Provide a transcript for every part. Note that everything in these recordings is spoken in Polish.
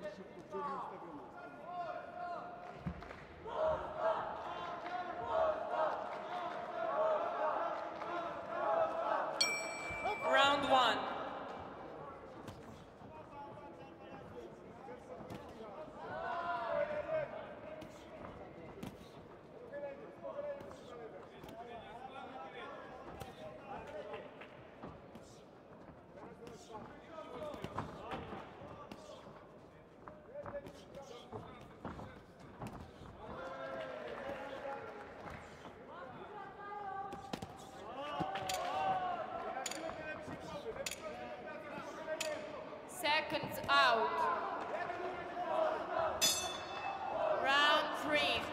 Round one. Seconds out. Round three.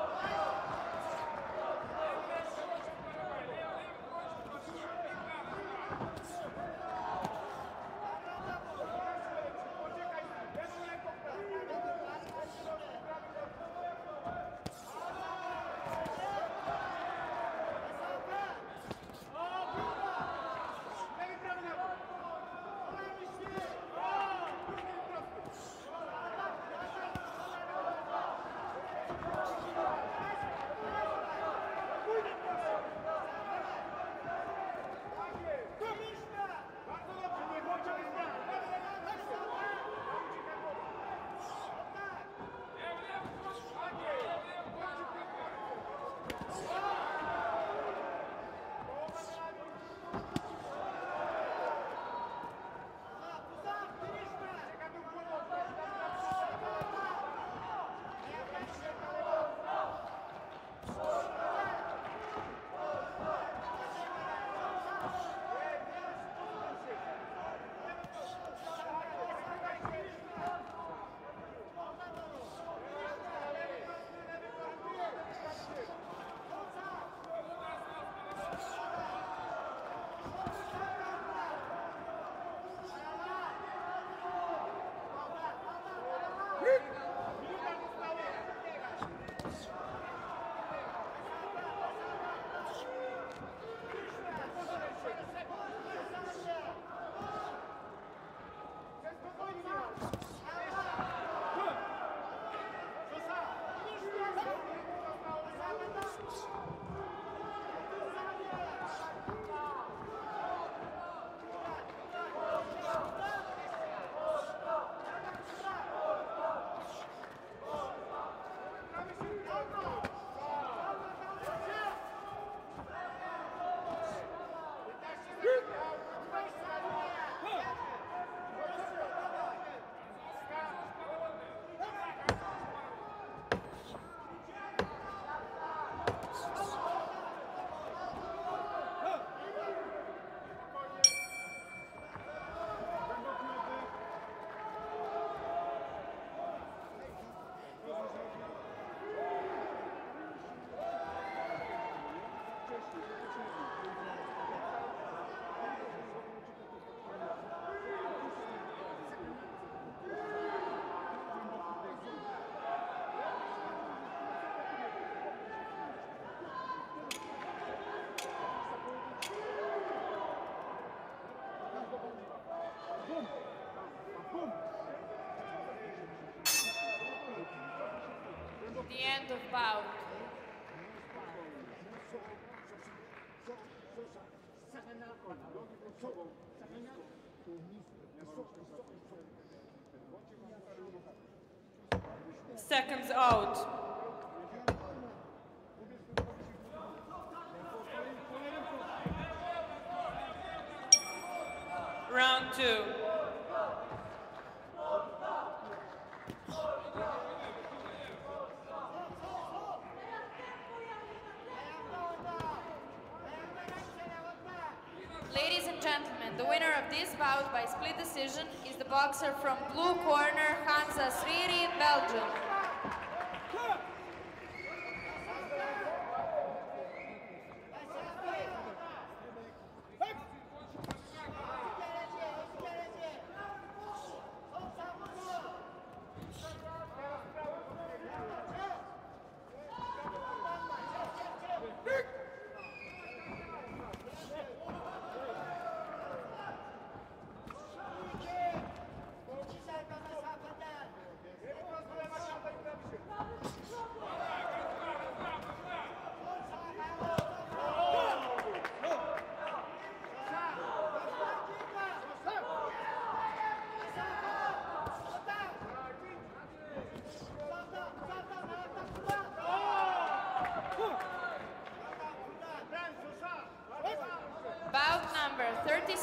The end of bout. Seconds out. Round two. Ladies and gentlemen, the winner of this bout by split decision is the boxer from blue corner, Hamza Sriri, Belgium.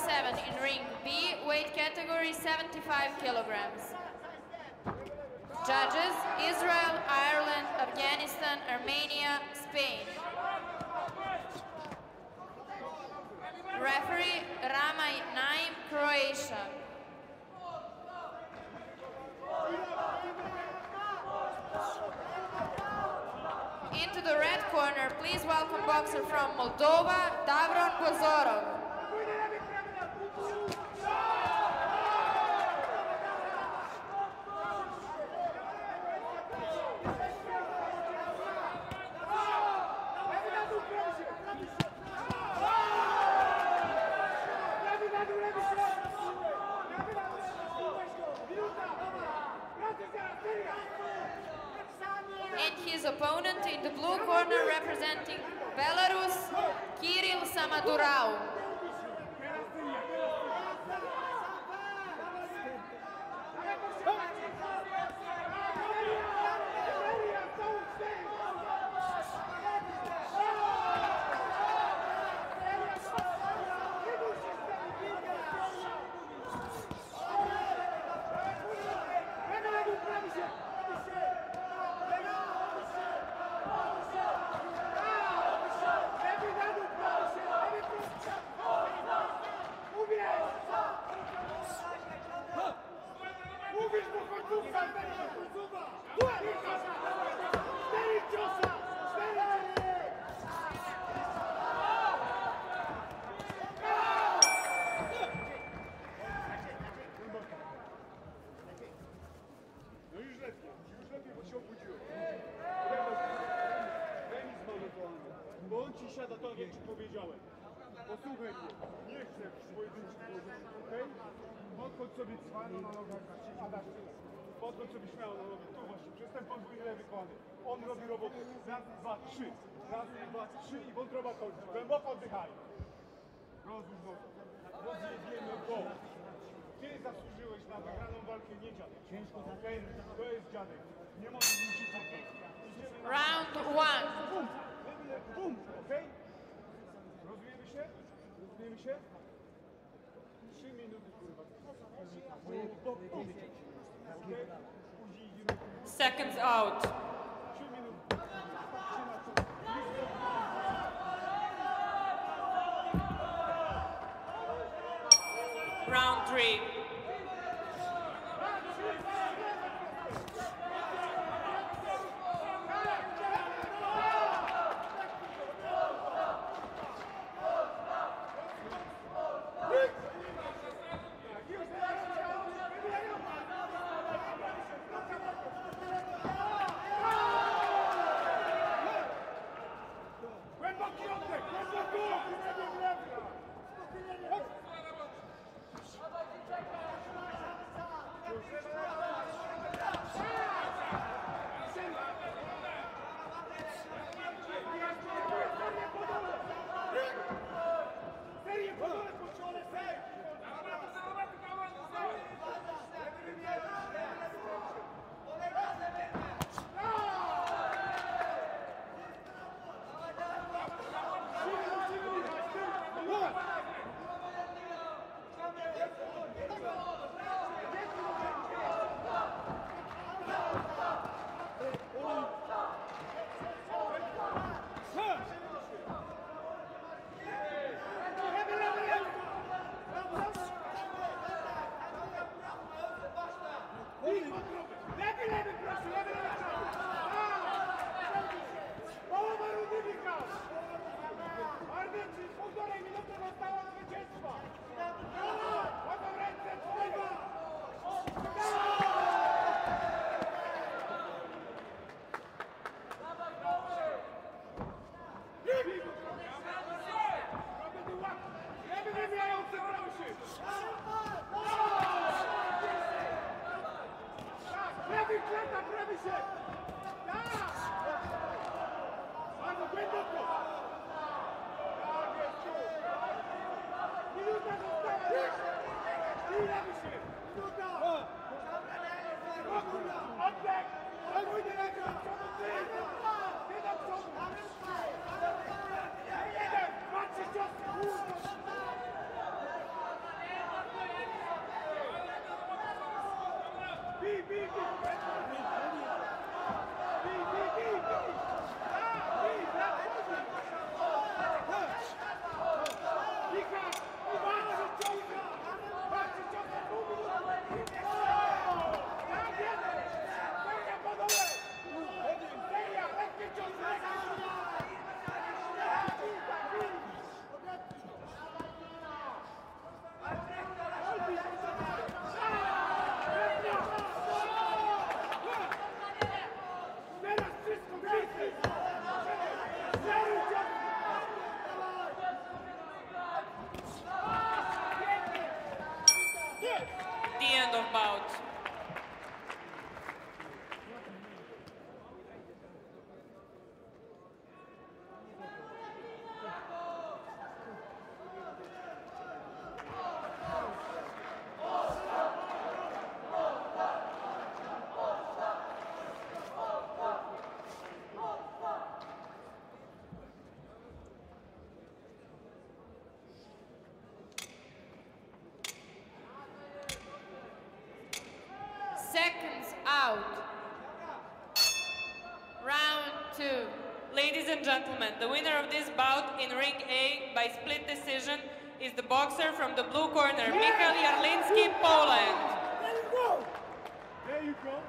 7 in ring B, weight category 75 kilograms. Judges: Israel, Ireland, Afghanistan, Armenia, Spain. Referee: Ramaj Naim, Croatia. Into the red corner, please welcome boxer from Moldova, Davron Bozorov. And his opponent in the blue corner, representing Belarus, Kirill Samadurau. Bo on ci siada tak, jak ci powiedziałem. Posłuchaj mnie, nie chcę pojedynczych położeń, okej? Podchodź sobie cwano na nogach, Adaś, podchodź sobie śmiało na nogę, tu właśnie, przez ten podwójny lewy kochany. On robi robotę, raz, dwa, trzy, raz, dwa, trzy i wątroba kończy. Głęboko oddychaj. Rozłóż nogę, rozjebiemy go. Ty zasłużyłeś na wygraną walkę, nie dziadek. Ciężko, okej? To jest dziadek, nie możesz mi się cofnąć. Round 1. Bum! Bum! Okej? Rozumiemy się? Rozumiemy się? 3 minuty, kurwa. Bum! Okej? Później idziemy. Seconds out. 3 minuty. Round 3. The end of bout. Seconds out. Round 2. Ladies and gentlemen, the winner of this bout in ring A by split decision is the boxer from the blue corner, Michał Jarliński, Poland. There you go.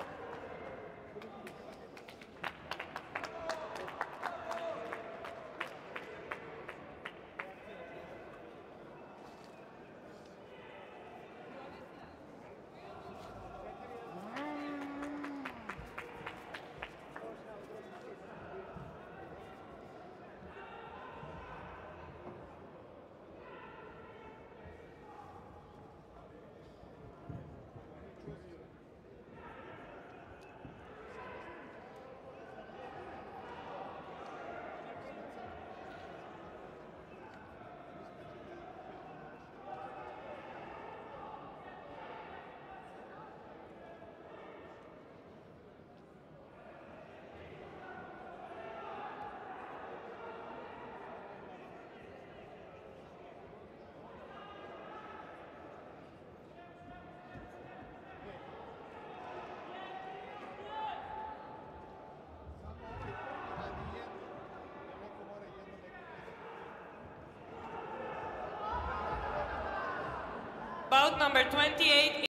Bout number 28.